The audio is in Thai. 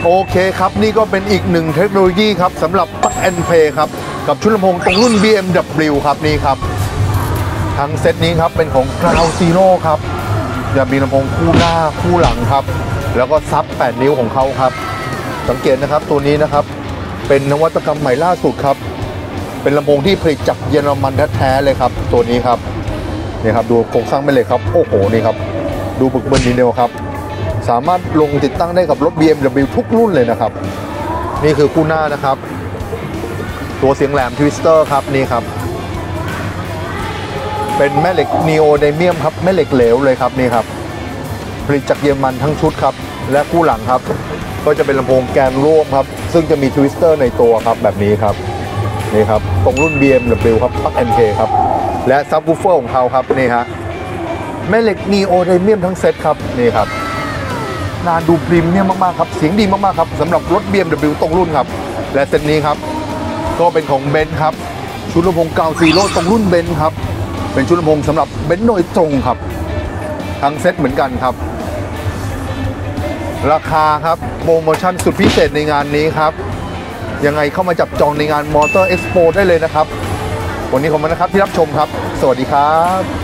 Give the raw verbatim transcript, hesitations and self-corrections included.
โอเคครับนี่ก็เป็นอีกหนึ่งเทคโนโลยีครับสำหรับ Plug and Play ครับกับชุดลำโพงตรงรุ่น บี เอ็ม ดับเบิลยู ครับนี่ครับทั้งเซตนี้ครับเป็นของ Ground Zero ครับจะมีลำโพงคู่หน้าคู่หลังครับแล้วก็ซับแปดนิ้วของเขาครับสังเกตนะครับตัวนี้นะครับเป็นนวัตกรรมใหม่ล่าสุดครับเป็นลำโพงที่ผลิตจากเยอรมันแท้ๆเลยครับตัวนี้ครับนี่ครับดูโครงสร้างแม่เหล็กครับโอ้โหนี่ครับดูบึกบึนดีเดียวครับสามารถลงติดตั้งได้กับรถ บี เอ็ม ดับเบิลยู ทุกรุ่นเลยนะครับนี่คือคู่หน้านะครับตัวเสียงแหลมทวิสเตอร์ครับนี่ครับเป็นแม่เหล็กนีโอไดเมียมครับแม่เหล็กเหลวเลยครับนี่ครับผลิตจากเยอรมันทั้งชุดครับและคู่หลังครับก็จะเป็นลำโพงแกนร่วมครับซึ่งจะมีทวิสเตอร์ในตัวครับแบบนี้ครับนี่ครับตรงรุ่น บี เอ็ม ดับเบิลยู ครับ Plug and Play ครับและซับวูฟเฟอร์ของเขาครับนี่ฮะแม่เหล็กนีโอไดเมียมทั้งเซตครับนี่ครับนานดูพรีเมียมมากๆครับเสียงดีมากๆครับสำหรับรถ บี เอ็ม ดับเบิลยู ตรงรุ่นครับและเซตนี้ครับก็เป็นของเบนซ์ครับชุดลำโพง Ground Zero ตรงรุ่นเบนซ์ครับเป็นชุดลำโพงสำหรับเบนซ์โดยตรงครับทั้งเซตเหมือนกันครับราคาครับโปรโมชั่นสุดพิเศษในงานนี้ครับยังไงเข้ามาจับจองในงาน Motor Expo ได้เลยนะครับวันนี้ขอบคุณนะครับที่รับชมครับสวัสดีครับ